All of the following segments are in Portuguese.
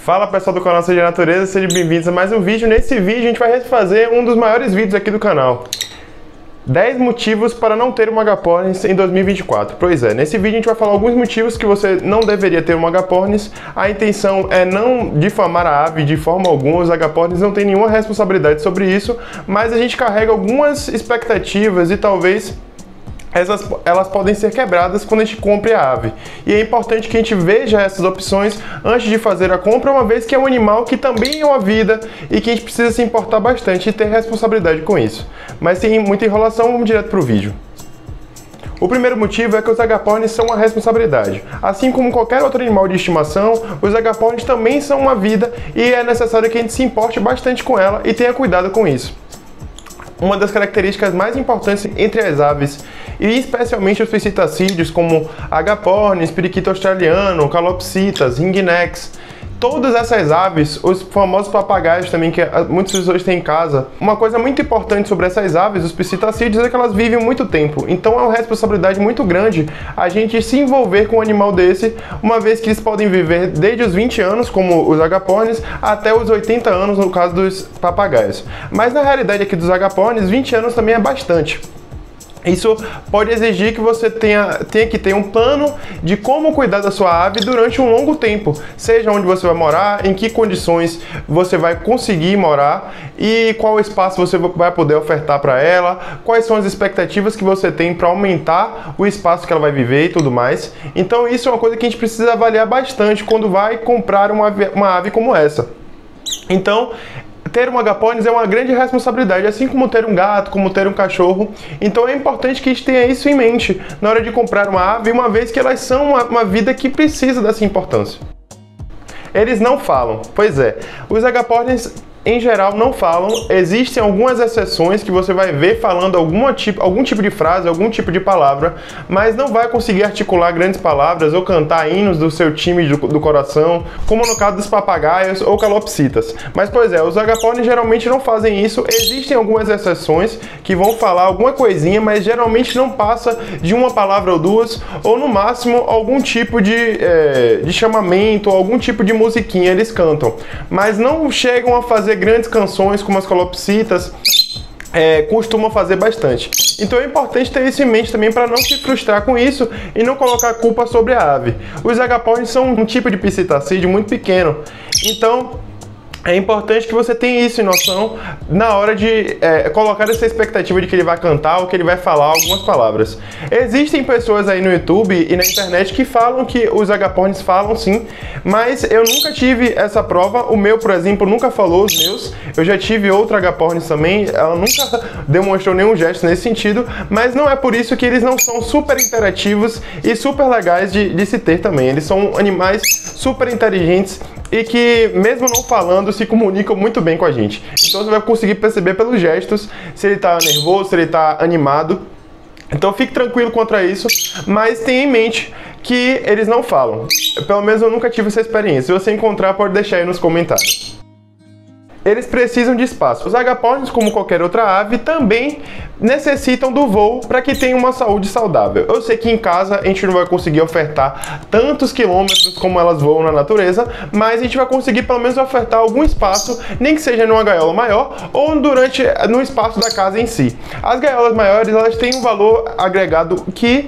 Fala pessoal do canal Seja Natureza, sejam bem-vindos a mais um vídeo. Nesse vídeo a gente vai refazer um dos maiores vídeos aqui do canal. 10 motivos para não ter uma agapornis em 2024. Pois é, nesse vídeo a gente vai falar alguns motivos que você não deveria ter uma agapornis. A intenção é não difamar a ave de forma alguma, os agapornis não têm nenhuma responsabilidade sobre isso, mas a gente carrega algumas expectativas e talvez elas podem ser quebradas quando a gente compre a ave. E é importante que a gente veja essas opções antes de fazer a compra, uma vez que é um animal que também é uma vida e que a gente precisa se importar bastante e ter responsabilidade com isso. Mas sem muita enrolação, vamos direto para o vídeo. O primeiro motivo é que os agapornis são uma responsabilidade. Assim como qualquer outro animal de estimação, os agapornis também são uma vida e é necessário que a gente se importe bastante com ela e tenha cuidado com isso. Uma das características mais importantes entre as aves, e especialmente os piscitacídeos, como agapornis, periquito australiano, calopsitas, ringnecks, todas essas aves, os famosos papagaios também, que muitas pessoas têm em casa. Uma coisa muito importante sobre essas aves, os piscitacídeos, é que elas vivem muito tempo. Então é uma responsabilidade muito grande a gente se envolver com um animal desse, uma vez que eles podem viver desde os 20 anos, como os agapornis, até os 80 anos, no caso dos papagaios. Mas na realidade aqui dos agapornis, 20 anos também é bastante. Isso pode exigir que você tenha que ter um plano de como cuidar da sua ave durante um longo tempo, seja onde você vai morar, em que condições você vai conseguir morar e qual espaço você vai poder ofertar para ela, quais são as expectativas que você tem para aumentar o espaço que ela vai viver e tudo mais. Então isso é uma coisa que a gente precisa avaliar bastante quando vai comprar uma ave como essa. Então, ter um agapornis é uma grande responsabilidade, assim como ter um gato, como ter um cachorro. Então é importante que a gente tenha isso em mente na hora de comprar uma ave, uma vez que elas são uma vida que precisa dessa importância. Eles não falam. Pois é, os agapornis em geral não falam. Existem algumas exceções que você vai ver falando algum tipo de frase, algum tipo de palavra, mas não vai conseguir articular grandes palavras ou cantar hinos do seu time do coração, como no caso dos papagaios ou calopsitas. Mas pois é, os agapornis geralmente não fazem isso. Existem algumas exceções que vão falar alguma coisinha, mas geralmente não passa de uma palavra ou duas, ou no máximo algum tipo de chamamento, ou algum tipo de musiquinha eles cantam, mas não chegam a fazer grandes canções como as calopsitas costumam fazer bastante. Então é importante ter isso em mente também para não se frustrar com isso e não colocar a culpa sobre a ave. Os agapornis são um tipo de piscitacídeo muito pequeno, então é importante que você tenha isso em noção na hora de colocar essa expectativa de que ele vai cantar ou que ele vai falar algumas palavras. Existem pessoas aí no YouTube e na internet que falam que os agapornis falam sim, mas eu nunca tive essa prova. O meu, por exemplo, nunca falou os meus. Eu já tive outra agapornis também, ela nunca demonstrou nenhum gesto nesse sentido, mas não é por isso que eles não são super interativos e super legais de se ter também. Eles são animais super inteligentes e que, mesmo não falando, se comunicam muito bem com a gente. Então você vai conseguir perceber pelos gestos se ele está nervoso, se ele está animado. Então fique tranquilo quanto a isso, mas tenha em mente que eles não falam. Pelo menos eu nunca tive essa experiência. Se você encontrar, pode deixar aí nos comentários. Eles precisam de espaço. Os agapornis, como qualquer outra ave, também necessitam do voo para que tenham uma saúde saudável. Eu sei que em casa a gente não vai conseguir ofertar tantos quilômetros como elas voam na natureza, mas a gente vai conseguir pelo menos ofertar algum espaço, nem que seja numa gaiola maior ou no espaço da casa em si. As gaiolas maiores, elas têm um valor agregado que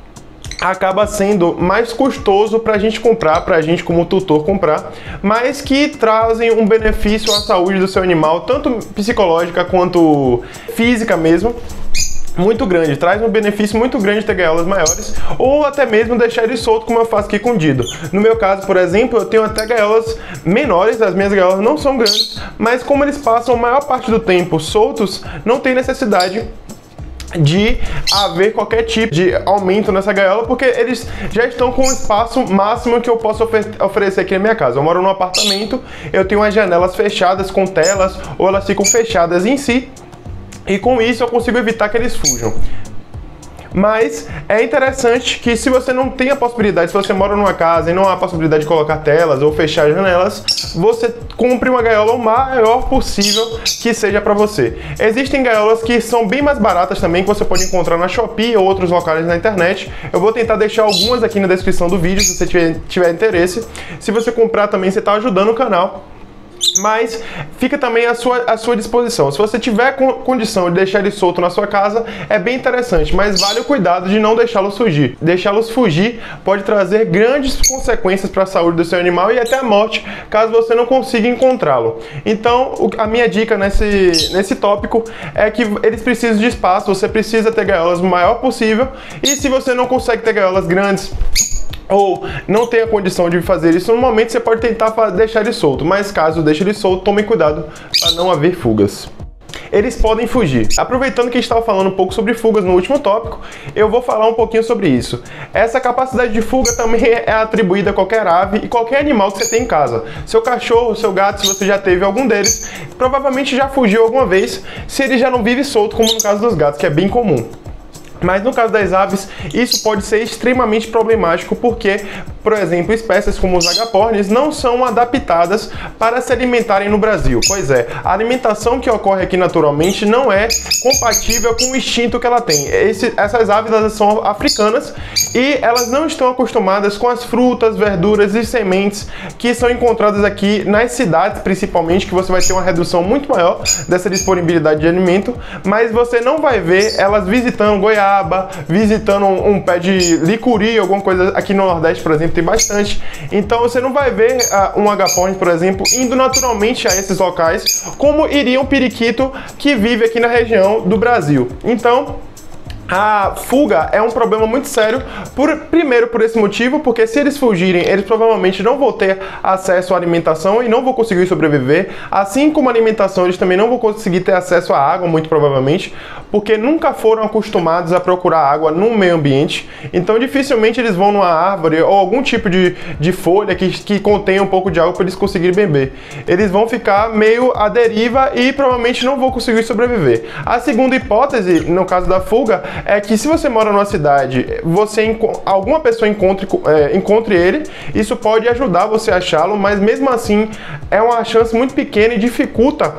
acaba sendo mais custoso para a gente comprar, para a gente como tutor comprar, mas que trazem um benefício à saúde do seu animal, tanto psicológica quanto física mesmo, muito grande. Traz um benefício muito grande ter gaiolas maiores, ou até mesmo deixar ele solto, como eu faço aqui com o Dido. No meu caso, por exemplo, eu tenho até gaiolas menores, as minhas gaiolas não são grandes, mas como eles passam a maior parte do tempo soltos, não tem necessidade de haver qualquer tipo de aumento nessa gaiola, porque eles já estão com o espaço máximo que eu posso oferecer aqui na minha casa. Eu moro num apartamento, eu tenho as janelas fechadas com telas, ou elas ficam fechadas em si, e com isso eu consigo evitar que eles fujam. Mas é interessante que se você não tem a possibilidade, se você mora numa casa e não há a possibilidade de colocar telas ou fechar janelas, você compre uma gaiola o maior possível que seja para você. Existem gaiolas que são bem mais baratas também, que você pode encontrar na Shopee ou outros locais na internet. Eu vou tentar deixar algumas aqui na descrição do vídeo, se você tiver interesse. Se você comprar também, você está ajudando o canal. Mas fica também à sua disposição. Se você tiver condição de deixar ele solto na sua casa, é bem interessante, mas vale o cuidado de não deixá-los fugir. Deixá-los fugir pode trazer grandes consequências para a saúde do seu animal e até a morte, caso você não consiga encontrá-lo. Então, a minha dica nesse tópico é que eles precisam de espaço, você precisa ter gaiolas o maior possível, e se você não consegue ter gaiolas grandes, ou não tem a condição de fazer isso no momento, você pode tentar deixar ele solto, mas caso deixe ele solto, tome cuidado para não haver fugas. Eles podem fugir. Aproveitando que a gente estava falando um pouco sobre fugas no último tópico, eu vou falar um pouquinho sobre isso. Essa capacidade de fuga também é atribuída a qualquer ave e qualquer animal que você tem em casa. Seu cachorro, seu gato, se você já teve algum deles, provavelmente já fugiu alguma vez, se ele já não vive solto, como no caso dos gatos, que é bem comum. Mas no caso das aves, isso pode ser extremamente problemático porque, por exemplo, espécies como os agapornis não são adaptadas para se alimentarem no Brasil. Pois é, a alimentação que ocorre aqui naturalmente não é compatível com o instinto que ela tem. Essas aves elas são africanas e elas não estão acostumadas com as frutas, verduras e sementes que são encontradas aqui nas cidades, principalmente, que você vai ter uma redução muito maior dessa disponibilidade de alimento, mas você não vai ver elas visitando goiaba, visitando um pé de licuri, alguma coisa. Aqui no Nordeste, por exemplo, tem bastante. Então você não vai ver um agapornis, por exemplo, indo naturalmente a esses locais, como iria um periquito que vive aqui na região do Brasil. Então, a fuga é um problema muito sério, primeiro por esse motivo, porque se eles fugirem, eles provavelmente não vão ter acesso à alimentação e não vão conseguir sobreviver. Assim como a alimentação, eles também não vão conseguir ter acesso à água, muito provavelmente, porque nunca foram acostumados a procurar água no meio ambiente. Então dificilmente eles vão numa árvore ou algum tipo de folha que contém um pouco de água para eles conseguirem beber. Eles vão ficar meio à deriva e provavelmente não vão conseguir sobreviver. A segunda hipótese, no caso da fuga, é que se você mora numa cidade, alguma pessoa encontre ele, isso pode ajudar você a achá-lo, mas mesmo assim é uma chance muito pequena e dificulta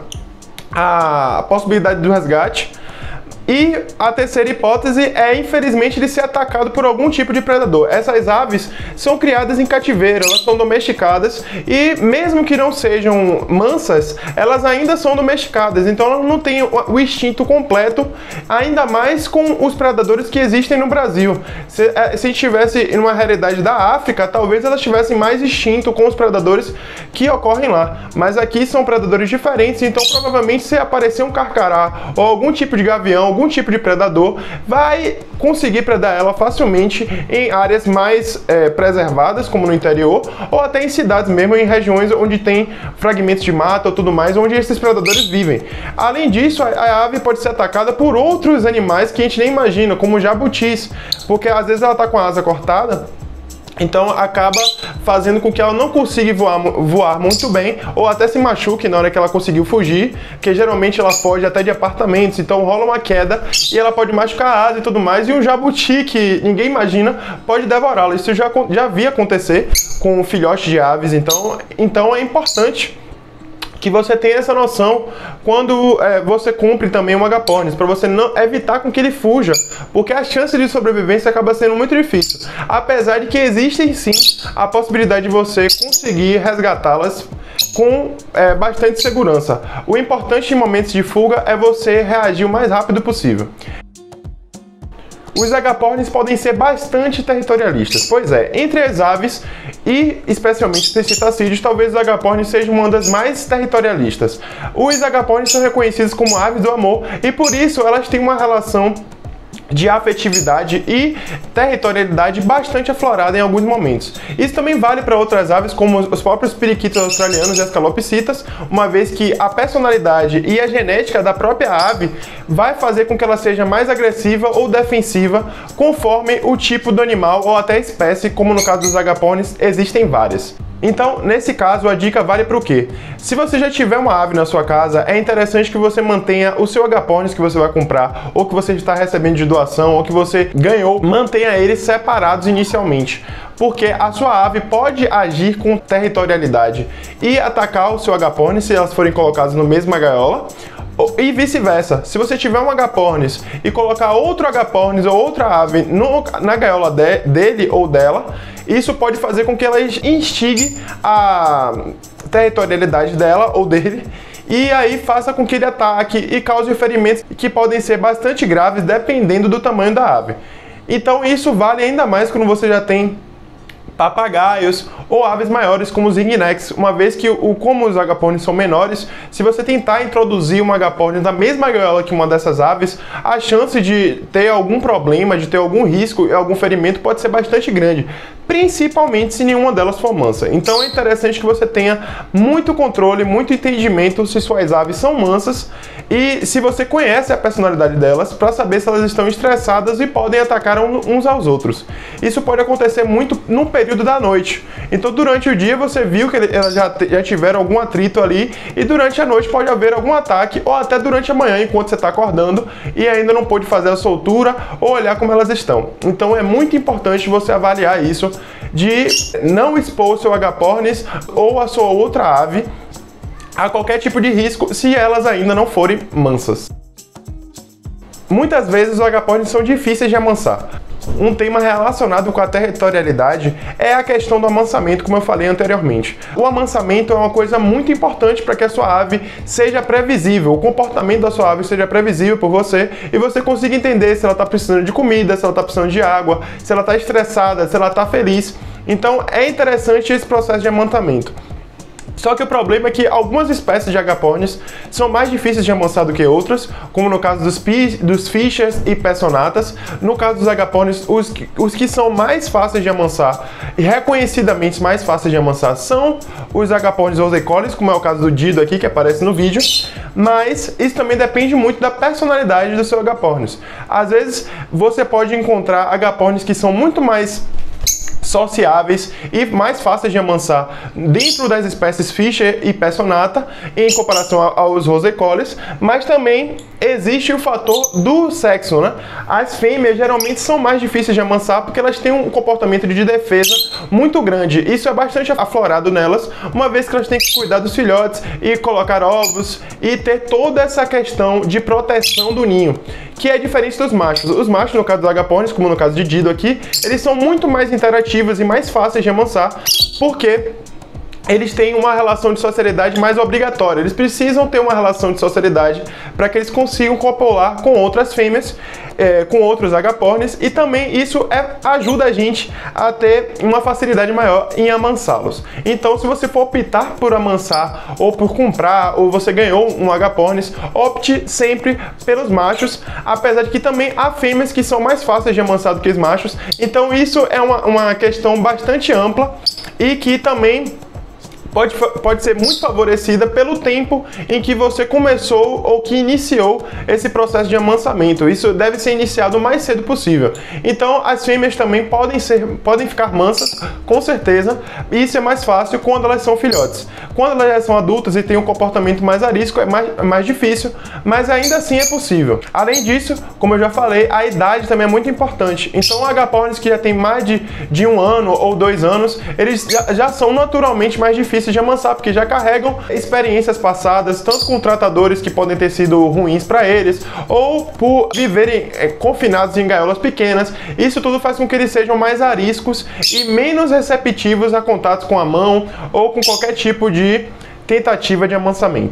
a possibilidade do resgate. E a terceira hipótese é, infelizmente, ele ser atacado por algum tipo de predador. Essas aves são criadas em cativeiro, elas são domesticadas e, mesmo que não sejam mansas, elas ainda são domesticadas. Então, elas não têm o instinto completo, ainda mais com os predadores que existem no Brasil. Se a gente estivesse em uma realidade da África, talvez elas tivessem mais instinto com os predadores que ocorrem lá. Mas aqui são predadores diferentes, então, provavelmente, se aparecer um carcará ou algum tipo de gavião, algum tipo de predador, vai conseguir predar ela facilmente em áreas mais preservadas, como no interior, ou até em cidades mesmo, em regiões onde tem fragmentos de mata ou tudo mais, onde esses predadores vivem. Além disso, a ave pode ser atacada por outros animais que a gente nem imagina, como jabutis, porque às vezes ela está com a asa cortada, então acaba fazendo com que ela não consiga voar muito bem, ou até se machuque na hora que ela conseguiu fugir, porque geralmente ela foge até de apartamentos, então rola uma queda e ela pode machucar a asa e tudo mais, e um jabuti que ninguém imagina pode devorá-la. Isso já vi acontecer com filhotes de aves, então é importante que você tenha essa noção quando você compre também um agapornis, para você não evitar com que ele fuja, porque a chance de sobrevivência acaba sendo muito difícil, apesar de que existem sim a possibilidade de você conseguir resgatá-las com bastante segurança. O importante em momentos de fuga é você reagir o mais rápido possível. Os agapornis podem ser bastante territorialistas, pois é, entre as aves e especialmente os cetacídeos, talvez os agapornis sejam uma das mais territorialistas. Os agapornis são reconhecidos como aves do amor e por isso elas têm uma relação de afetividade e territorialidade bastante aflorada em alguns momentos. Isso também vale para outras aves, como os próprios periquitos australianos e as calopsitas, uma vez que a personalidade e a genética da própria ave vai fazer com que ela seja mais agressiva ou defensiva, conforme o tipo do animal ou até espécie, como no caso dos agapornis, existem várias. Então, nesse caso, a dica vale para o quê? Se você já tiver uma ave na sua casa, é interessante que você mantenha o seu agapornis que você vai comprar, ou que você está recebendo de doação, ou que você ganhou, mantenha eles separados inicialmente. Porque a sua ave pode agir com territorialidade e atacar o seu agapornis se elas forem colocadas no mesma gaiola, e vice-versa. Se você tiver um agapornis e colocar outro agapornis ou outra ave na gaiola dele ou dela, isso pode fazer com que ela instigue a territorialidade dela ou dele, e aí faça com que ele ataque e cause ferimentos que podem ser bastante graves dependendo do tamanho da ave. Então isso vale ainda mais quando você já tem papagaios ou aves maiores como os ringnecks, uma vez que como os agapornis são menores, se você tentar introduzir um agapornis na mesma gaiola que uma dessas aves, a chance de ter algum problema, de ter algum risco e algum ferimento pode ser bastante grande, principalmente se nenhuma delas for mansa. Então é interessante que você tenha muito controle, muito entendimento se suas aves são mansas e se você conhece a personalidade delas para saber se elas estão estressadas e podem atacar uns aos outros. Isso pode acontecer muito no período da noite. Então durante o dia você viu que elas já tiveram algum atrito ali e durante a noite pode haver algum ataque ou até durante a manhã enquanto você está acordando e ainda não pôde fazer a soltura ou olhar como elas estão. Então é muito importante você avaliar isso, de não expor o seu agapornis ou a sua outra ave a qualquer tipo de risco se elas ainda não forem mansas. Muitas vezes os agapornis são difíceis de amansar. Um tema relacionado com a territorialidade é a questão do amansamento, como eu falei anteriormente. O amansamento é uma coisa muito importante para que a sua ave seja previsível, o comportamento da sua ave seja previsível por você e você consiga entender se ela está precisando de comida, se ela está precisando de água, se ela está estressada, se ela está feliz. Então é interessante esse processo de amansamento. Só que o problema é que algumas espécies de agapornis são mais difíceis de amansar do que outras, como no caso dos Fischers e Pessonatas. No caso dos agapornis, os que são mais fáceis de amansar e reconhecidamente mais fáceis de amansar são os agapornis Rosecollis, como é o caso do Dido aqui, que aparece no vídeo. Mas isso também depende muito da personalidade do seu agapornis. Às vezes você pode encontrar agapornis que são muito mais sociáveis e mais fáceis de amansar dentro das espécies Fischer e Pessonata em comparação aos Rosecollis, mas também existe o fator do sexo, né? As fêmeas geralmente são mais difíceis de amansar porque elas têm um comportamento de defesa muito grande. Isso é bastante aflorado nelas, uma vez que elas têm que cuidar dos filhotes e colocar ovos e ter toda essa questão de proteção do ninho, que é diferente dos machos. Os machos, no caso dos agapornis, como no caso de Dido aqui, eles são muito mais interativos e mais fáceis de amansar, porque eles têm uma relação de socialidade mais obrigatória. Eles precisam ter uma relação de socialidade para que eles consigam copular com outras fêmeas, com outros agapornis, e também isso ajuda a gente a ter uma facilidade maior em amansá-los. Então, se você for optar por amansar, ou por comprar, ou você ganhou um agapornis, opte sempre pelos machos, apesar de que também há fêmeas que são mais fáceis de amansar do que os machos. Então, isso é uma questão bastante ampla e que também pode ser muito favorecida pelo tempo em que você começou ou que iniciou esse processo de amansamento. Isso deve ser iniciado o mais cedo possível. Então as fêmeas também podem ficar mansas, com certeza, e isso é mais fácil quando elas são filhotes. Quando elas já são adultas e têm um comportamento mais arisco, é mais difícil, mas ainda assim é possível. Além disso, como eu já falei, a idade também é muito importante. Então agapornis que já tem mais de 1 ano ou 2 anos, eles já são naturalmente mais difíceis de amansar, porque já carregam experiências passadas, tanto com tratadores que podem ter sido ruins para eles, ou por viverem confinados em gaiolas pequenas. Isso tudo faz com que eles sejam mais ariscos e menos receptivos a contatos com a mão ou com qualquer tipo de tentativa de amansamento.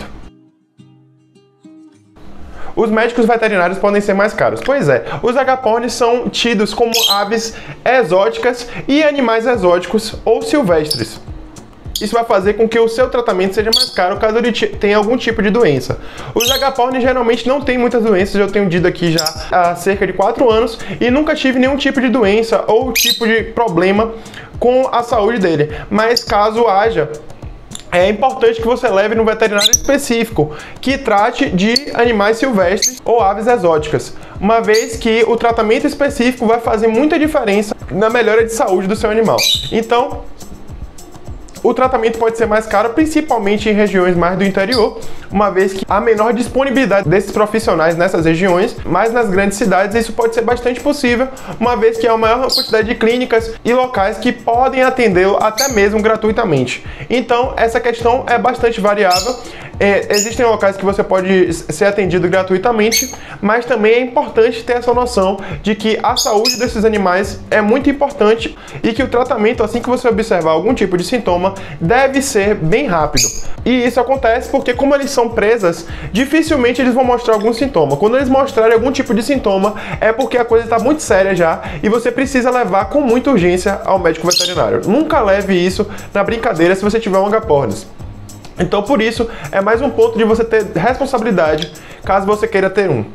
Os médicos veterinários podem ser mais caros. Pois é, os agapornis são tidos como aves exóticas e animais exóticos ou silvestres. Isso vai fazer com que o seu tratamento seja mais caro caso ele tenha algum tipo de doença. Os agapornis geralmente não têm muitas doenças, eu tenho dito aqui já há cerca de 4 anos e nunca tive nenhum tipo de doença ou tipo de problema com a saúde dele. Mas caso haja, é importante que você leve no veterinário específico que trate de animais silvestres ou aves exóticas, uma vez que o tratamento específico vai fazer muita diferença na melhora de saúde do seu animal. Então, o tratamento pode ser mais caro, principalmente em regiões mais do interior, uma vez que há menor disponibilidade desses profissionais nessas regiões, mas nas grandes cidades isso pode ser bastante possível, uma vez que há uma maior quantidade de clínicas e locais que podem atendê-lo até mesmo gratuitamente. Então, essa questão é bastante variável. Existem locais que você pode ser atendido gratuitamente, mas também é importante ter essa noção de que a saúde desses animais é muito importante e que o tratamento, assim que você observar algum tipo de sintoma, deve ser bem rápido. E isso acontece porque, como eles são presas, dificilmente eles vão mostrar algum sintoma. Quando eles mostrarem algum tipo de sintoma, é porque a coisa está muito séria já e você precisa levar com muita urgência ao médico veterinário. Nunca leve isso na brincadeira se você tiver um agapornis. Então, por isso, é mais um ponto de você ter responsabilidade, caso você queira ter um.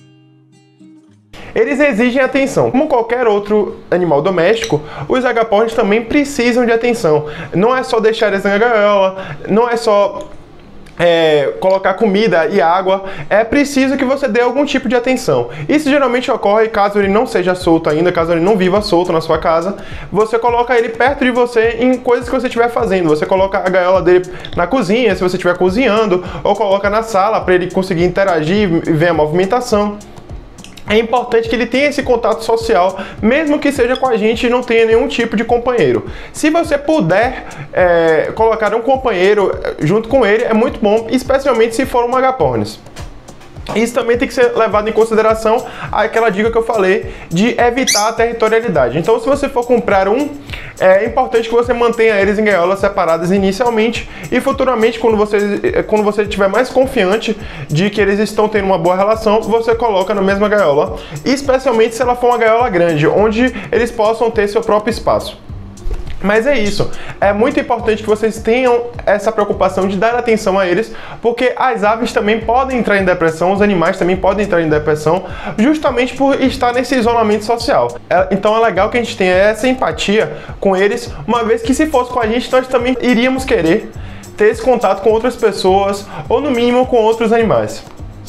Eles exigem atenção. Como qualquer outro animal doméstico, os agapornis também precisam de atenção. Não é só deixar eles na gaiola, não é só colocar comida e água, é preciso que você dê algum tipo de atenção. Isso geralmente ocorre caso ele não seja solto ainda, caso ele não viva solto na sua casa. Você coloca ele perto de você em coisas que você estiver fazendo. Você coloca a gaiola dele na cozinha, se você estiver cozinhando, ou coloca na sala para ele conseguir interagir e ver a movimentação. É importante que ele tenha esse contato social, mesmo que seja com a gente e não tenha nenhum tipo de companheiro. Se você puder colocar um companheiro junto com ele, é muito bom, especialmente se for um agapornis. Isso também tem que ser levado em consideração aquela dica que eu falei de evitar a territorialidade. Então, se você for comprar um, é importante que você mantenha eles em gaiolas separadas inicialmente e futuramente, quando você estiver mais confiante de que eles estão tendo uma boa relação, você coloca na mesma gaiola, especialmente se ela for uma gaiola grande, onde eles possam ter seu próprio espaço. Mas é isso, é muito importante que vocês tenham essa preocupação de dar atenção a eles, porque as aves também podem entrar em depressão, os animais também podem entrar em depressão, justamente por estar nesse isolamento social. Então é legal que a gente tenha essa empatia com eles, uma vez que se fosse com a gente, nós também iríamos querer ter esse contato com outras pessoas, ou no mínimo com outros animais.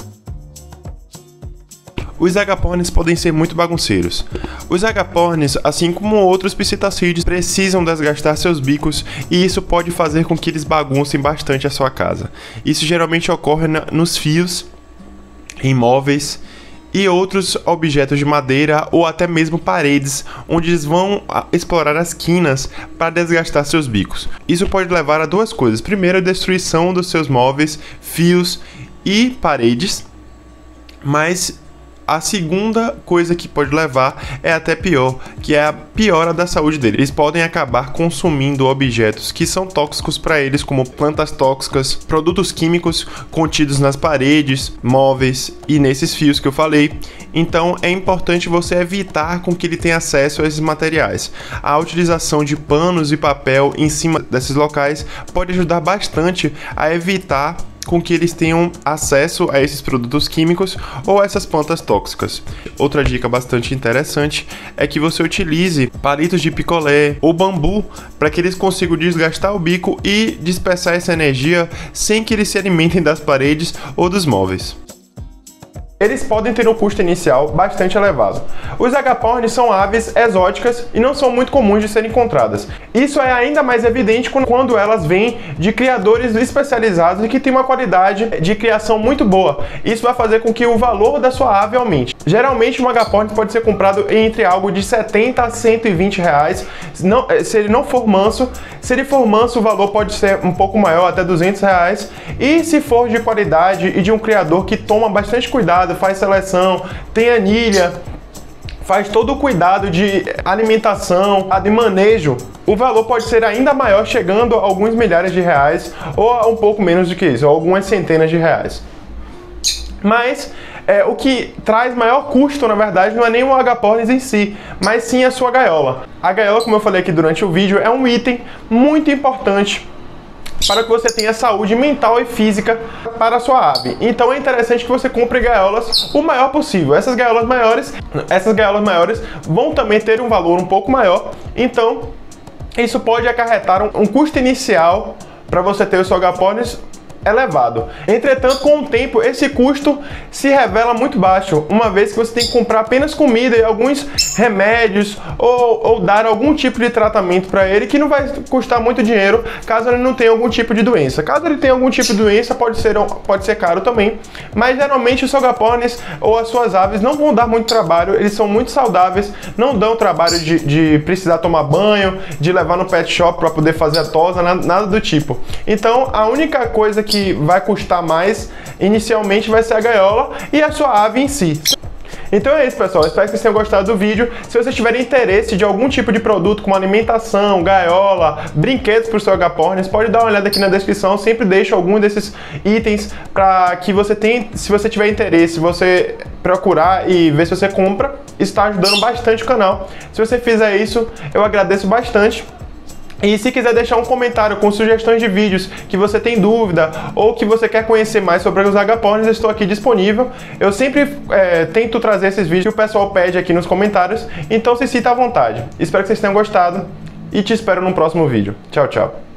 Os agapornis podem ser muito bagunceiros. Os agapornis, assim como outros psitacídeos, precisam desgastar seus bicos e isso pode fazer com que eles baguncem bastante a sua casa. Isso geralmente ocorre nos fios, em móveis e outros objetos de madeira ou até mesmo paredes, onde eles vão explorar as quinas para desgastar seus bicos. Isso pode levar a duas coisas. Primeiro, a destruição dos seus móveis, fios e paredes, mas a segunda coisa que pode levar é até pior, que é a piora da saúde deles. Eles podem acabar consumindo objetos que são tóxicos para eles, como plantas tóxicas, produtos químicos contidos nas paredes, móveis e nesses fios que eu falei. Então é importante você evitar com que ele tenha acesso a esses materiais. A utilização de panos e papel em cima desses locais pode ajudar bastante a evitar com que eles tenham acesso a esses produtos químicos ou a essas plantas tóxicas. Outra dica bastante interessante é que você utilize palitos de picolé ou bambu para que eles consigam desgastar o bico e dispersar essa energia sem que eles se alimentem das paredes ou dos móveis. Eles podem ter um custo inicial bastante elevado. Os agapornis são aves exóticas e não são muito comuns de serem encontradas. Isso é ainda mais evidente quando elas vêm de criadores especializados e que têm uma qualidade de criação muito boa. Isso vai fazer com que o valor da sua ave aumente. Geralmente um agapornis pode ser comprado entre algo de 70 a 120 reais, se ele não for manso. Se ele for manso, o valor pode ser um pouco maior, até 200 reais. E se for de qualidade e de um criador que toma bastante cuidado, faz seleção, tem anilha, faz todo o cuidado de alimentação, de manejo, o valor pode ser ainda maior, chegando a alguns milhares de reais ou a um pouco menos do que isso, ou algumas centenas de reais. Mas o que traz maior custo, na verdade, não é nem o agapornis em si, mas sim a sua gaiola. A gaiola, como eu falei aqui durante o vídeo, é um item muito importante para que você tenha saúde mental e física para a sua ave. Então é interessante que você compre gaiolas o maior possível. Essas gaiolas maiores vão também ter um valor um pouco maior, então isso pode acarretar um custo inicial para você ter o seu agapornis elevado. Entretanto, com o tempo, esse custo se revela muito baixo, uma vez que você tem que comprar apenas comida e alguns remédios ou dar algum tipo de tratamento para ele, que não vai custar muito dinheiro caso ele não tenha algum tipo de doença. Caso ele tenha algum tipo de doença, pode ser caro também, mas geralmente os agapornis ou as suas aves não vão dar muito trabalho, eles são muito saudáveis, não dão trabalho de precisar tomar banho, de levar no pet shop para poder fazer a tosa, nada do tipo. Então, a única coisa que vai custar mais inicialmente vai ser a gaiola e a sua ave em si. Então é isso, pessoal, espero que vocês tenham gostado do vídeo. Se vocês tiverem interesse de algum tipo de produto como alimentação, gaiola, brinquedos para o seu agapornis, pode dar uma olhada aqui na descrição. Eu sempre deixo algum desses itens para que você tenha, se você tiver interesse, você procurar e ver se você compra. Está ajudando bastante o canal. Se você fizer isso, eu agradeço bastante. E se quiser deixar um comentário com sugestões de vídeos que você tem dúvida ou que você quer conhecer mais sobre os agapornis, eu estou aqui disponível. Eu sempre tento trazer esses vídeos que o pessoal pede aqui nos comentários, então se sinta à vontade. Espero que vocês tenham gostado e te espero no próximo vídeo. Tchau, tchau!